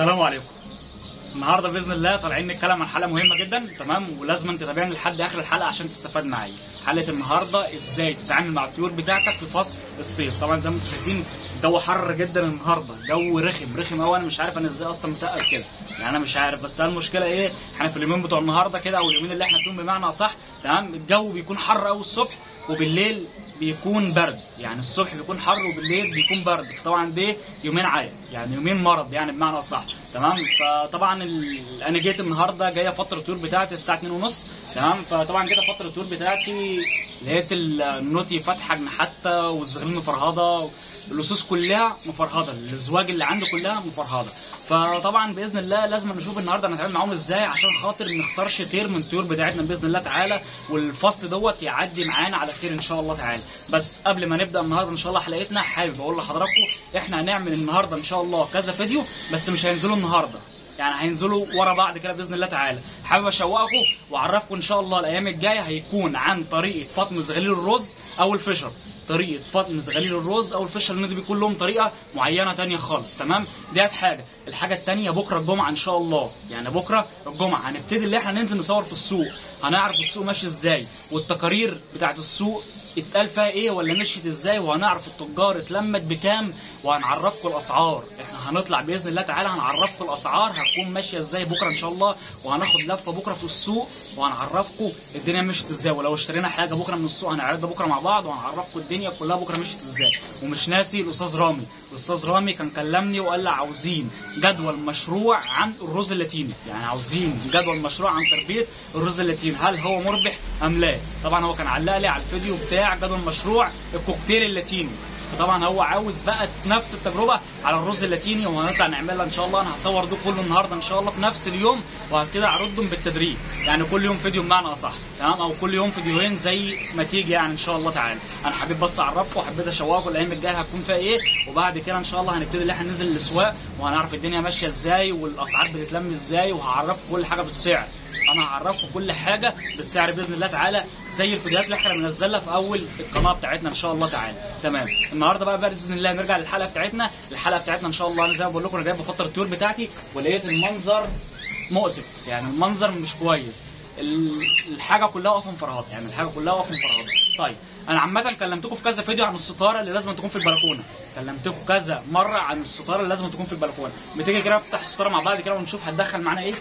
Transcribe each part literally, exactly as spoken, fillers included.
السلام عليكم. النهارده باذن الله طالعين نتكلم عن حلقه مهمه جدا، تمام؟ ولازم تتابعني لحد اخر الحلقه عشان تستفاد معايا. حلقه النهارده ازاي تتعامل مع الطيور بتاعتك في فصل الصيف. طبعا زي ما انتم شايفين الجو حر جدا النهارده، جو رخم رخم قوي. انا مش عارف انا ازاي اصلا متقل كده، يعني انا مش عارف. بس المشكله ايه؟ احنا في اليومين بتوع النهارده كده او اليومين اللي احنا فيهم بمعنى اصح، تمام؟ الجو بيكون حر قوي الصبح وبالليل بيكون برد. يعني الصبح بيكون حر وبالليل بيكون برد. طبعا دي يومين عيا، يعني يومين مرض يعني بمعنى اصح، تمام؟ فطبعا ال... انا جيت النهارده جايه فتره الطيور بتاعتي الساعه اتنين ونص، تمام؟ فطبعا كده فتره الطيور بتاعتي لقيت النوتي فاتحه جناحاتها والزغاليل مفرهده، اللصوص كلها مفرهده، الازواج اللي عندي كلها مفرهده. فطبعا باذن الله لازم نشوف النهارده هنتعامل معاهم ازاي عشان خاطر ما نخسرش طير من الطيور بتاعتنا باذن الله تعالى، والفصل دوت يعدي معانا على خير ان شاء الله تعالى. بس قبل ما نبدا النهارده ان شاء الله حلقتنا، حابب اقول لحضراتكم احنا هنعمل النهارده ان شاء الله كذا فيديو، بس مش هينزلوا النهارده، يعني هينزلوا ورا بعض كده باذن الله تعالى. حابب اشوقكم واعرفكم ان شاء الله الايام الجايه هيكون عن طريقه فطم زغاليل الرز او الفشر. طريقه فطم زغاليل الرز او الفشر لان دي بيكون لهم طريقه معينه ثانيه خالص، تمام؟ ديت حاجه. الحاجه الثانيه بكره الجمعه ان شاء الله، يعني بكره الجمعه هنبتدي اللي احنا ننزل نصور في السوق، هنعرف السوق ماشي ازاي والتقارير بتاعت السوق اتقال فيها ايه ولا مشيت ازاي، وهنعرف التجار اتلمت بكام، وهنعرفكم الاسعار. احنا هنطلع باذن الله تعالى هنعرفكم الاسعار هتكون ماشيه ازاي بكره ان شاء الله، وهناخد لفه بكره في السوق وهنعرفكم الدنيا مشيت ازاي، ولو اشترينا حاجه بكره من السوق هنعرضها بكره مع بعض وهنعرفكم الدنيا كلها بكره مشيت ازاي. ومش ناسي الاستاذ رامي، الاستاذ رامي كان كلمني وقال لي عاوزين جدول مشروع عن الرز اللاتيني، يعني عاوزين جدول مشروع عن تربيه الرز اللاتيني، هل هو مربح ام لا؟ طبعا هو كان علق لي على الفيديو بتاع جدول مشروع الكوكتيل اللاتيني، فطبعا هو عاوز بقى نفس التجربه على الرز اللاتيني وهنطلع نعملها ان شاء الله. انا هصور ده كله النهارده ان شاء الله في نفس اليوم، وهبتدي اعرضهم بالتدريج، يعني كل يوم فيديو بمعنى اصح، تمام؟ او كل يوم فيديوهين زي ما تيجي يعني ان شاء الله تعالى. انا حبيت بس اعرفكم وحبيت اشوقكم الايام الجايه هتكون فيها ايه، وبعد كده ان شاء الله هنبتدي ان احنا ننزل الاسواق وهنعرف الدنيا ماشيه ازاي والاسعار بتتلم ازاي، وهعرفكم كل حاجه بالسعر. انا هعرفكم كل حاجه بالسعر باذن الله تعالى، زي الفيديوهات اللي احنا بننزلها في اول القناه بتاعتنا ان شاء الله تعالى، تمام؟ النهارده بقى باذن الله نرجع للحلقه بتاعتنا. الحلقه بتاعتنا ان شاء الله انا زي ما بقول لكم انا جايب بفتره الطيور بتاعتي ولقيت المنظر مؤسف، يعني المنظر مش كويس، الحاجه كلها واقفه مفرهده، يعني الحاجه كلها واقفه مفرهده. طيب انا عامه كلمتكم في كذا فيديو عن الستاره اللي لازم تكون في البلكونه، كلمتكم كذا مره عن الستاره اللي لازم تكون في البلكونه. بتيجي كده نفتح الستاره مع بعض كده ونشوف هتدخل معانا ايه.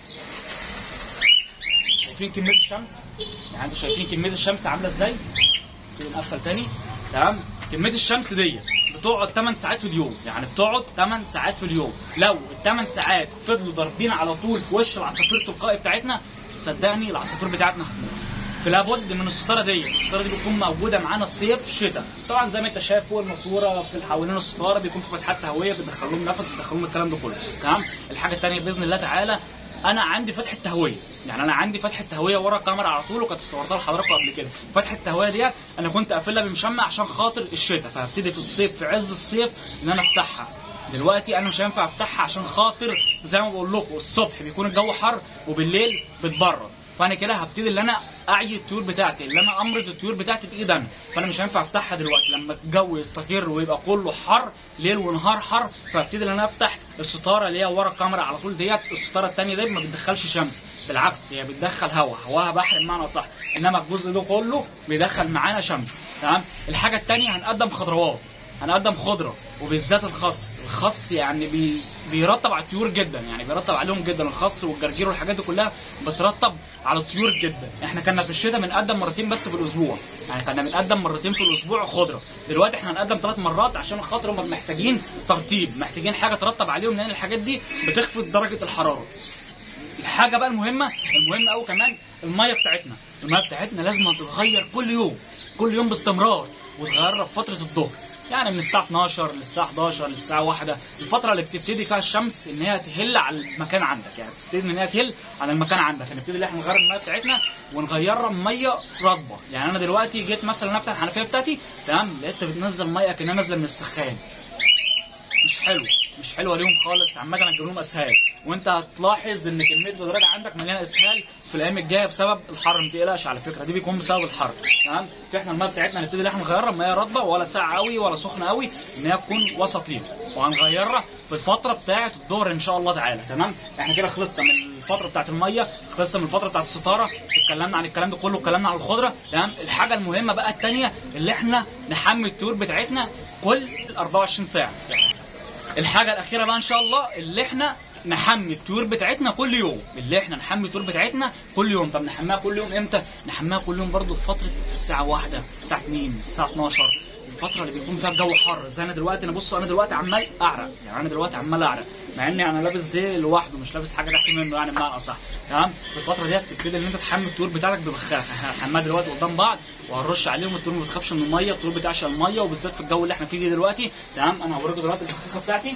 شايفين كميه الشمس؟ يعني انتوا شايفين كميه الشمس عامله ازاي؟ كده نقفل تاني، تمام؟ كميه الشمس دي بتقعد تمن ساعات في اليوم، يعني بتقعد تمن ساعات في اليوم. لو الثمان ساعات فضلوا ضاربين على طول في وش العصافير التلقائي بتاعتنا، صدقني العصافير بتاعتنا هتموت. فلابد من الستاره دي، الستاره دي بتكون موجوده معانا الصيف شتاء. طبعا زي ما انت شايف فوق الماسوره في حوالين الستاره بيكون في فتحات تهويه بتدخل لهم نفس، بتدخل لهم الكلام ده كله، تمام؟ الحاجه الثانيه باذن الله تعالى انا عندي فتحه تهويه، يعني انا عندي فتحه تهويه ورا الكاميرا على طول، وكنت صورتها لحضراتكم قبل كده. فتحه التهويه ديت انا كنت قافلها بمشمع عشان خاطر الشتاء، فهبتدي في الصيف في عز الصيف ان انا افتحها. دلوقتي انا مش هينفع افتحها عشان خاطر زي ما بقول لكم الصبح بيكون الجو حر وبالليل بتبرد، فانا كده هبتدي ان انا اعي الطيور بتاعتي، اللي انا امرض الطيور بتاعتي بايدي انا، فانا مش هينفع افتحها دلوقتي لما الجو يستقر ويبقى كله حر ليل ونهار حر. فابتدي ان انا افتح الستاره اللي هي ورا الكاميرا على طول ديت. الستاره الثانيه دي ما بتدخلش شمس، بالعكس هي بتدخل هواء، هواها بحر بمعنى صح، انما الجزء ده كله بيدخل معانا شمس، تمام؟ الحاجه الثانيه هنقدم خضروات، هنقدم خضره وبالذات الخس. الخس يعني بي بيرطب على الطيور جدا، يعني بيرطب عليهم جدا. الخس والجرجير والحاجات دي كلها بترطب على الطيور جدا. احنا كنا في الشتاء بنقدم مرتين بس في الاسبوع، يعني كنا بنقدم مرتين في الاسبوع خضره. دلوقتي احنا هنقدم ثلاث مرات عشان خاطر هم محتاجين ترطيب، محتاجين حاجه ترطب عليهم، لان الحاجات دي بتخفض درجه الحراره. الحاجه بقى المهمه المهمه قوي كمان الميه بتاعتنا، الميه بتاعتنا لازم تتغير كل يوم، كل يوم باستمرار، وتغيرها في فتره الظهر، يعني من الساعه اتناشر للساعه حداشر للساعه واحدة، الفتره اللي بتبتدي فيها الشمس ان هي تهل على المكان عندك، يعني بتبتدي ان هي تهل على المكان عندك، هنبتدي ان احنا نغير الميه بتاعتنا ونغيرها بميه رطبه. يعني انا دلوقتي جيت مثلا افتح الحنفيه بتاعتي، تمام؟ لقيتها بتنزل ميه كانها نازله من السخان، مش حلو مش حلوه ليهم خالص. عامه هتجيب لهم اسهال، وانت هتلاحظ ان كميه البودرات عندك مليانه اسهال في الايام الجايه بسبب الحر. ما تقلقش على فكره، دي بيكون بسبب الحر. تمام. فاحنا الميه بتاعتنا هنبتدي ان احنا نغيرها، ميه رطبه ولا ساقعه قوي ولا سخنه قوي، ان هي تكون وسطيه، وهنغيرها في الفتره بتاعه الظهر ان شاء الله تعالى. تمام. احنا كده خلصنا من الفتره بتاعه الميه، خلصنا من الفتره بتاعه الستاره، اتكلمنا عن الكلام ده كله، اتكلمنا عن الخضره. تمام. الحاجه المهمه بقى الثانيه اللي احنا نحمي الطيور بتاعتنا كل أربعة وعشرين ساعه. الحاجه الاخيره بقى ان شاء الله اللي احنا نحمي الطيور بتاعتنا كل يوم، اللي احنا نحمي الطيور بتاعتنا كل يوم. طب نحميها كل يوم امتى؟ نحميها كل يوم برضو في فتره الساعه واحدة، الساعه اتنين، الساعه اتناشر، الفتره اللي بيكون فيها الجو حر. زي انا دلوقتي، انا بصوا انا دلوقتي عمال اعرق، يعني انا دلوقتي عمال اعرق مع اني انا لابس ده لوحده، مش لابس حاجه تحت منه يعني بمعنى اصح. تمام. في الفتره ديت تبتدي ان انت تحمي الطيور بتاعتك ببخاخه. احنا هنحميها دلوقتي قدام بعض وهنرش عليهم. الطيور ما بتخافش من الميه، الطيور بتعشق الميه، وبالذات في الجو اللي احنا فيه دلوقتي. تمام. انا هوريكم دلوقتي البخاخه بتاعتي،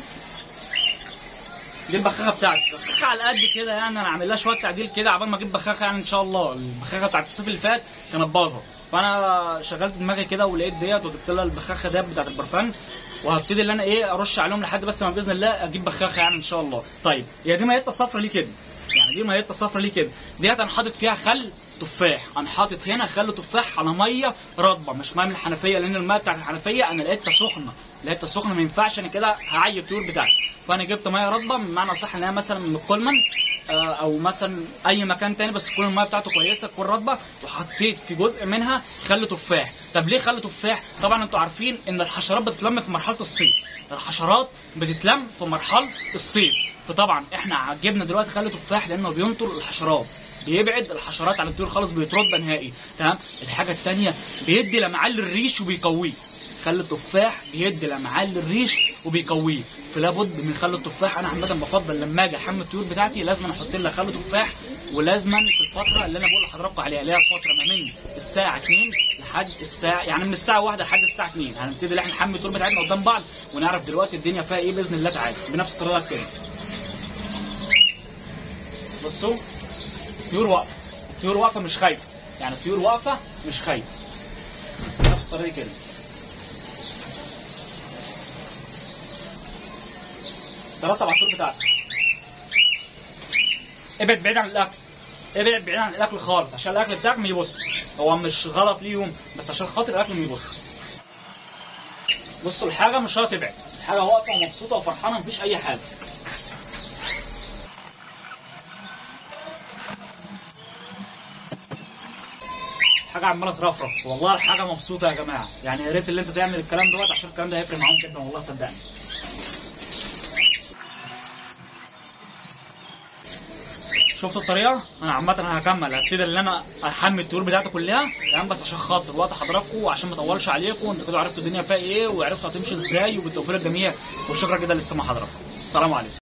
دي البخاخه بتاعتي، بخاخه على قد كده يعني، انا عامل لها شويه تعديل كده عبال ما اجيب بخاخه يعني ان شاء الله. البخاخه بتاعت الصيف اللي فات كانت باظه، فانا شغلت دماغي كده ولقيت ديت وجبت لها البخاخه ديت بتاعت البرفان، وهبتدي ان انا ايه ارش عليهم لحد بس ما باذن الله اجيب بخاخه يعني ان شاء الله. طيب هي دي ميتة صفرا ليه كده؟ يعني دي ميتة صفرا ليه كده؟ ديت انا حاطط فيها خل تفاح، انا حاطط هنا خل تفاح على ميه رطبه، مش ميه من الحنفيه، لان الميه بتاعت الحنفيه انا لقيتها سخنه، لقيتها سخنه ما ينفعش، انا كده هعيي الطيور بتاعتي. فانا جبت ميه رطبه، بمعنى صح ان هي مثلا من الكولمان او مثلا اي مكان تاني، بس تكون الميه بتاعته كويسه تكون رطبه، وحطيت في جزء منها خل تفاح. طب ليه خل تفاح؟ طبعا انتوا عارفين ان الحشرات بتتلم في مرحله الصيف، الحشرات بتتلم في مرحله الصيف، فطبعا احنا جبنا دلوقتي خل تفاح لانه بينطر الحشرات، بيبعد الحشرات عن الطيور خالص، بيطردها نهائي. تمام. الحاجه الثانيه بيدي لمعان للريش وبيقويه. خل التفاح بيدي لمعان للريش وبيقويه، فلا بد من خل التفاح. انا عامه بفضل لما اجي احمي الطيور بتاعتي لازم احط لها خل تفاح، ولازم في الفتره اللي انا بقول لحضراتكم عليها، اللي هي الفتره ما من الساعه اتنين لحد الساعه، يعني من الساعه واحدة لحد الساعه اتنين هنبتدي ان احنا نحمي الطيور بتاعتنا قدام بعض، ونعرف دلوقتي الدنيا فيها ايه باذن الله تعالى بنفس الطريقه كده. بصوا الطيور واقفه، الطيور واقفه مش خايفه، يعني الطيور واقفه مش خايفه بنفس الطريقه كده. ترتب على الطيور بتاعتك، ابعد بعيد عن الاكل، ابعد بعيد عن الاكل خالص، عشان الاكل بتاعك ما يبص. هو مش غلط ليهم، بس عشان خاطر الاكل ما يبص. بصوا الحاجه مش هتبعد، الحاجه واقفه ومبسوطه وفرحانه، مفيش اي حاجه. حاجه عماله ترفرف، والله الحاجه مبسوطه يا جماعه، يعني يا ريت اللي انت تعمل الكلام دوت، عشان الكلام ده هيفرق معاهم جدا والله صدقني. شفتوا الطريقه؟ انا عامه هكمل، هبتدي ان انا احمي الطيور بتاعتي كلها. تمام. بس عشان خاطر وقت حضراتكم وعشان ما اطولش عليكم، انتوا كده عرفتوا الدنيا فيها ايه وعرفتوا هتمشي ازاي، وبالتوفيق للجميع، وشكرا جدا لاستماع حضراتكم. السلام عليكم.